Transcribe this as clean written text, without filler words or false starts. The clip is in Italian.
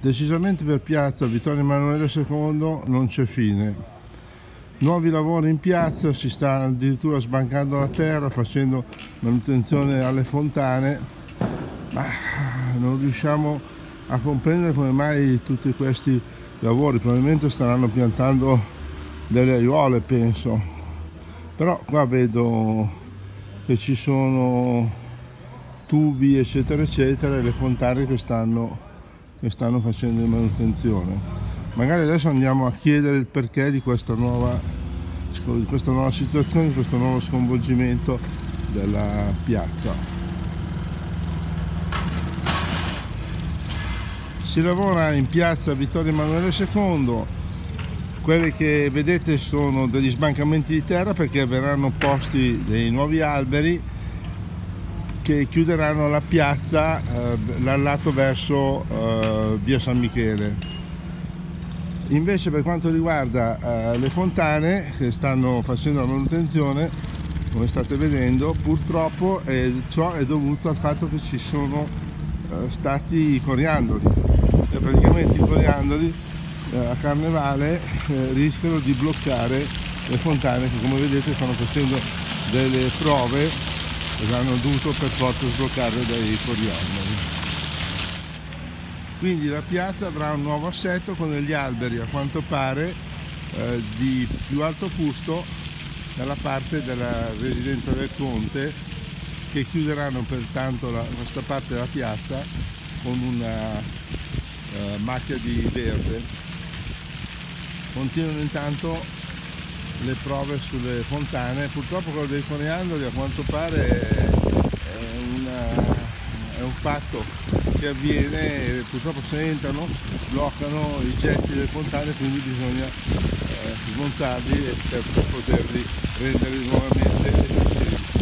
Decisamente per piazza Vittorio Emanuele II non c'è fine. Nuovi lavori in piazza, si sta addirittura sbancando la terra, facendo manutenzione alle fontane, ma non riusciamo a comprendere come mai tutti questi lavori. Probabilmente staranno piantando delle aiuole, penso, però qua vedo che ci sono tubi eccetera eccetera e le fontane che stanno facendo manutenzione. Magari adesso andiamo a chiedere il perché di questa nuova situazione, di questo nuovo sconvolgimento della piazza. Si lavora in piazza Vittorio Emanuele II. Quelli che vedete sono degli sbancamenti di terra perché verranno posti dei nuovi alberi che chiuderanno la piazza dal lato verso via San Michele. Invece per quanto riguarda le fontane che stanno facendo la manutenzione, come state vedendo, purtroppo ciò è dovuto al fatto che ci sono stati i coriandoli e praticamente i coriandoli a Carnevale rischiano di bloccare le fontane che, come vedete, stanno facendo delle prove e hanno dovuto per forza sbloccare dai coriandoli. Quindi la piazza avrà un nuovo assetto con degli alberi, a quanto pare di più alto fusto dalla parte della residenza del Conte, che chiuderanno pertanto questa parte della piazza con una macchia di verde. Continuano intanto le prove sulle fontane. Purtroppo quello dei coriandoli a quanto pare è un fatto che avviene e purtroppo se entrano bloccano i getti delle fontane, quindi bisogna smontarli per poterli rendere nuovamente efficienti.